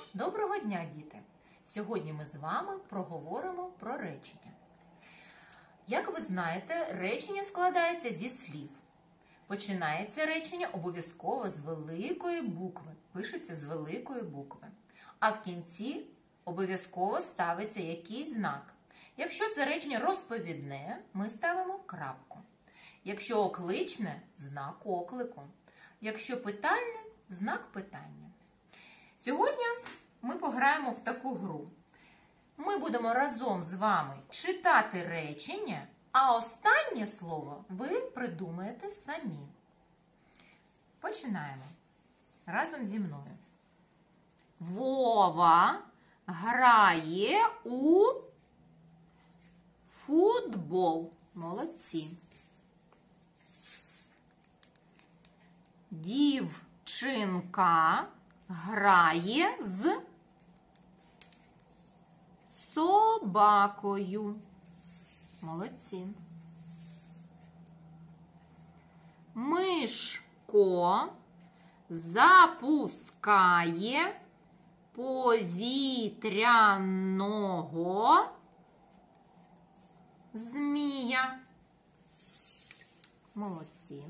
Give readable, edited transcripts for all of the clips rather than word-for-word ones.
Доброго дня, діти! Сьогодні ми з вами проговоримо про речення. Як ви знаєте, речення складається зі слів. Починається речення обов'язково з великої букви, пишеться з великої букви. А в кінці обов'язково ставиться якийсь знак. Якщо це речення розповідне, ми ставимо крапку. Якщо окличне – знак оклику. Якщо питальне – знак питання. Сьогодні ми пограємо в таку гру. Ми будемо разом з вами читати речення, а останнє слово ви придумаєте самі. Починаємо. Разом зі мною. Вова грає у футбол. Молодці. Дівчинка грає з собакою. Молодці. Мишко запускає повітряного змія. Молодці.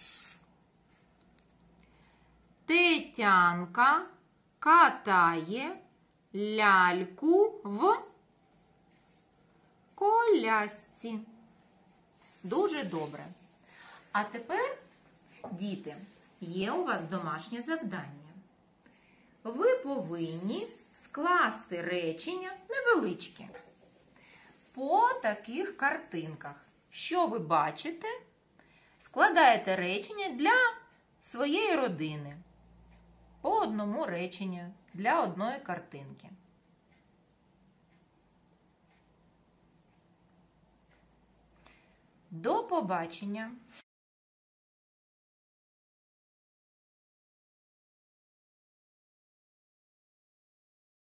Тетянка катає ляльку в колясці. Дуже добре. А тепер, діти, є у вас домашнє завдання. Ви повинні скласти речення невеличкі по таких картинках. Що ви бачите? Складаєте речення для своєї родини. По одному реченню для одної картинки. До побачення!